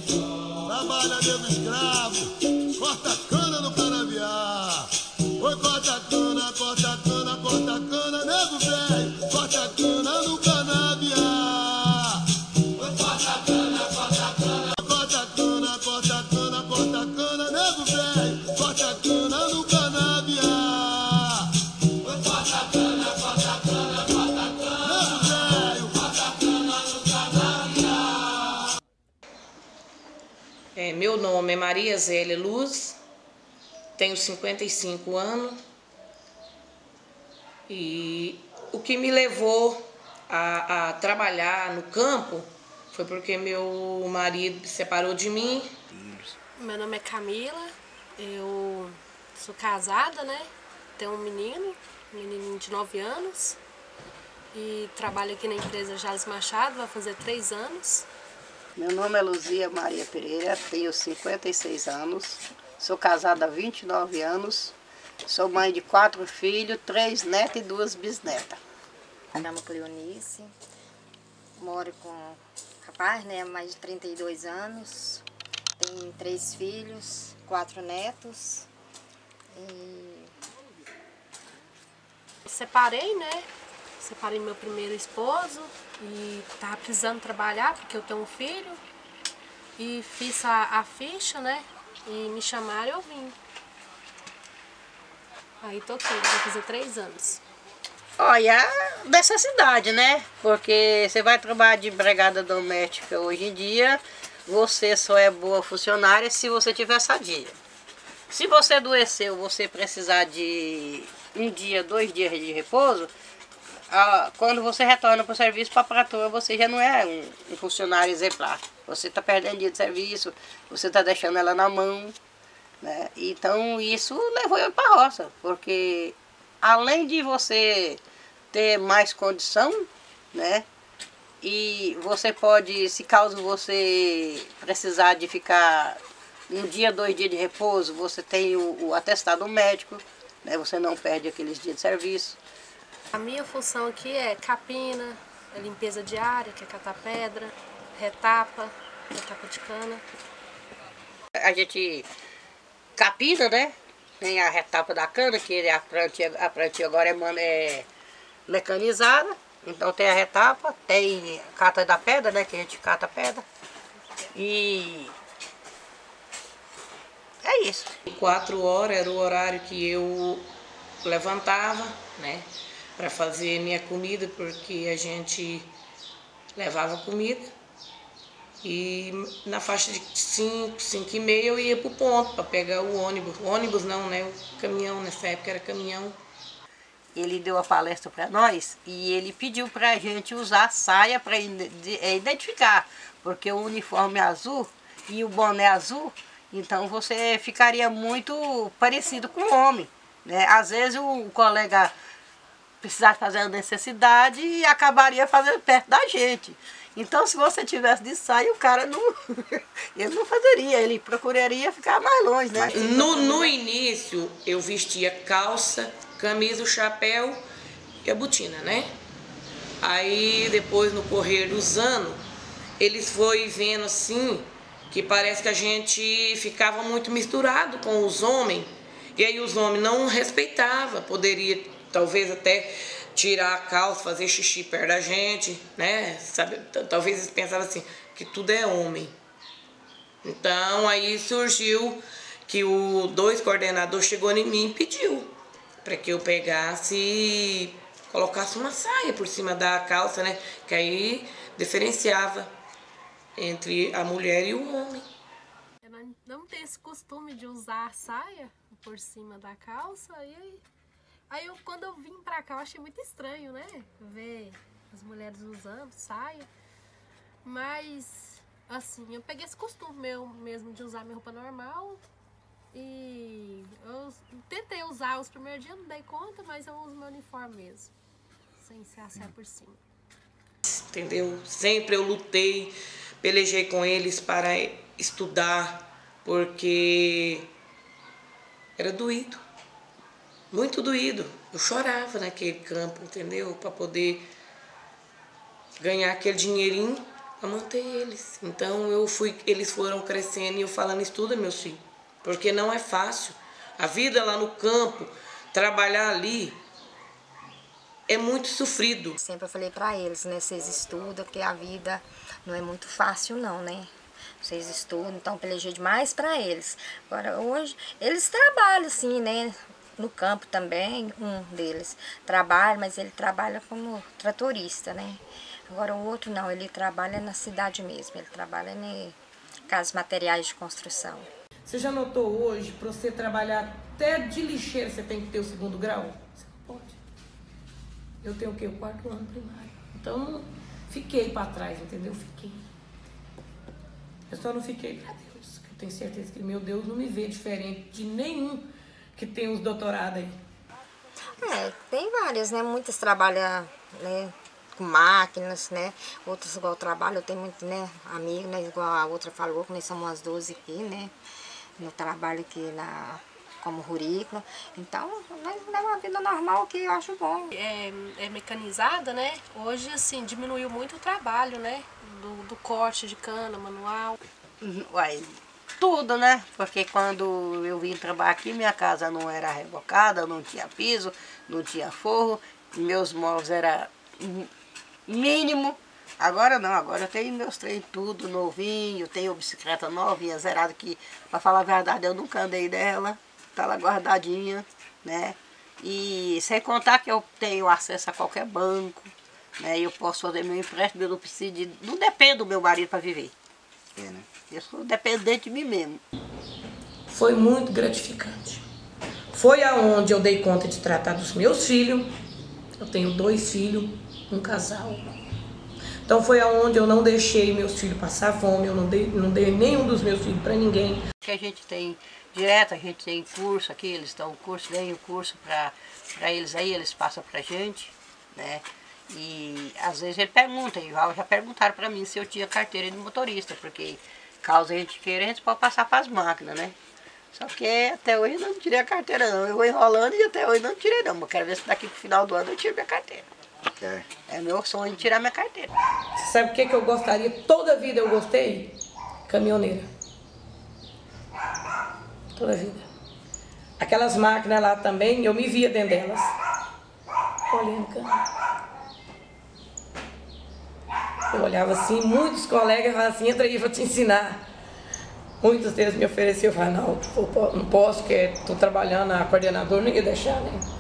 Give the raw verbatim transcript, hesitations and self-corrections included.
Trabalha nego escravo, corta cana no canavial. Oi, corta cana, corta cana, corta cana, nego velho, corta cana no canavial. Oi, corta cana, corta cana, corta cana, corta cana, corta cana, nego velho, corta cana no canavial. Oi, corta cana, corta cana, corta cana, nego velho, corta cana no canavial. É, meu nome é Maria Zélia Luz, tenho cinquenta e cinco anos e o que me levou a, a trabalhar no campo foi porque meu marido se separou de mim. Meu nome é Camila, eu sou casada, né? Tenho um menino, um menininho de nove anos e trabalho aqui na empresa Jales Machado, vai fazer três anos. Meu nome é Luzia Maria Pereira, tenho cinquenta e seis anos, sou casada há vinte e nove anos, sou mãe de quatro filhos, três netas e duas bisnetas. Me chamo Cleonice, moro com um rapaz, né, há mais de trinta e dois anos, tenho três filhos, quatro netos. E... Separei, né? Separei meu primeiro esposo e tava precisando trabalhar porque eu tenho um filho. E fiz a, a ficha, né? E me chamaram e eu vim. Aí tô aqui, vai fazer três anos. Olha, necessidade, né? Porque você vai trabalhar de empregada doméstica hoje em dia, você só é boa funcionária se você tiver sadia. Se você adoeceu, você precisar de um dia, dois dias de repouso, ah, quando você retorna para o serviço, para a patroa, você já não é um, um funcionário exemplar. Você está perdendo dia de serviço, você está deixando ela na mão, né? Então isso levou eu para a roça, porque além de você ter mais condição, né? E você pode, se caso você precisar de ficar um dia, dois dias de repouso, você tem o, o atestado médico, né? Você não perde aqueles dias de serviço. A minha função aqui é capina, é limpeza diária, que é catar pedra, retapa, retapa de cana. A gente capina, né? Tem a retapa da cana, que a plantia, a plantia agora é, é mecanizada. Então tem a retapa, tem a cata da pedra, né? Que a gente cata a pedra. E é isso. Quatro horas era o horário que eu levantava, né? Para fazer minha comida, porque a gente levava comida. E na faixa de cinco, cinco e meia eu ia para o ponto para pegar o ônibus. O ônibus não, né? O caminhão, nessa época era caminhão. Ele deu a palestra para nós e ele pediu para a gente usar saia para identificar, porque o uniforme é azul e o boné azul, então você ficaria muito parecido com o homem, né? Às vezes o colega precisasse fazer a necessidade e acabaria fazendo perto da gente. Então, se você tivesse de saia, o cara não, ele não fazeria, ele procuraria ficar mais longe, né? No, no início, eu vestia calça, camisa, o chapéu e a botina, né? Aí, depois, no correr dos anos, eles foram vendo assim, que parece que a gente ficava muito misturado com os homens, e aí os homens não respeitavam, poderia talvez até tirar a calça, fazer xixi perto da gente, né? Sabe? Talvez eles pensavam assim, que tudo é homem. Então aí surgiu que o dois coordenadores chegou em mim e pediu para que eu pegasse e colocasse uma saia por cima da calça, né? Que aí diferenciava entre a mulher e o homem. Eu não, não tenho esse costume de usar a saia por cima da calça, e aí... Aí eu, quando eu vim pra cá, eu achei muito estranho, né? Ver as mulheres usando saia. Mas, assim, eu peguei esse costume meu mesmo de usar minha roupa normal. E eu tentei usar os primeiros dias, não dei conta, mas eu uso meu uniforme mesmo. Sem ser a saia por cima. Entendeu? Sempre eu lutei, pelejei com eles para estudar, porque era doído. Muito doído. Eu chorava naquele campo, entendeu? Para poder ganhar aquele dinheirinho para manter eles. Então eu fui, eles foram crescendo e eu falando, estuda, meus filhos, porque não é fácil. A vida lá no campo, trabalhar ali, é muito sofrido. Sempre eu falei para eles, né, vocês estudam, porque a vida não é muito fácil não, né? Vocês estudam, então pelejei demais para eles. Agora hoje, eles trabalham assim, né? No campo também, um deles trabalha, mas ele trabalha como tratorista, né? Agora o outro não, ele trabalha na cidade mesmo, ele trabalha em casas materiais de construção. Você já notou hoje, para você trabalhar até de lixeira, você tem que ter o segundo grau? Você não pode. Eu tenho o quê? O quarto ano primário. Então, fiquei para trás, entendeu? Fiquei. Eu só não fiquei para Deus. Eu tenho certeza que meu Deus não me vê diferente de nenhum que tem os doutorados aí. É, tem várias, né? Muitas trabalham, né, com máquinas, né? Outras igual trabalho, eu tenho muito, né, amigo, né? Igual a outra falou, que nós somos umas doze aqui, né? No trabalho aqui na, como rurícola. Então, nós levamos uma vida normal que eu acho bom. É, é mecanizada, né? Hoje, assim, diminuiu muito o trabalho, né? Do, do corte de cana, manual. Uai, tudo, né? Porque quando eu vim trabalhar aqui, minha casa não era rebocada, não tinha piso, não tinha forro, meus móveis eram mínimo. Agora não, agora eu tenho meus trem tudo novinho, tenho bicicleta novinha, zerada, que, pra falar a verdade, eu nunca andei dela, tá lá guardadinha, né? E sem contar que eu tenho acesso a qualquer banco, né? Eu posso fazer meu empréstimo, eu não preciso de, não dependo do meu marido para viver. É, né? Eu sou dependente de mim mesmo. Foi muito gratificante. Foi aonde eu dei conta de tratar dos meus filhos. Eu tenho dois filhos, um casal. Então foi aonde eu não deixei meus filhos passar fome, eu não dei, não dei nenhum dos meus filhos para ninguém. Que a gente tem direto, a gente tem curso aqui, eles dão curso, deem o curso para eles aí, eles passam pra gente, né? E às vezes eles perguntam, igual já perguntaram para mim se eu tinha carteira de motorista, porque caso a gente queira, a gente pode passar para as máquinas, né? Só que até hoje eu não tirei a carteira não, eu vou enrolando e até hoje não tirei não, eu quero ver se daqui pro final do ano eu tiro minha carteira. É, é meu sonho de tirar minha carteira. Você sabe o que, que eu gostaria? Toda a vida eu gostei? Caminhoneira. Toda a vida. Aquelas máquinas lá também, eu me via dentro delas. Olhando caminho. Eu olhava assim, muitos colegas falavam assim, entra aí, vou te ensinar. Muitos deles me ofereciam, eu falava, não, não posso, porque estou trabalhando, a coordenadora não ia deixar, né?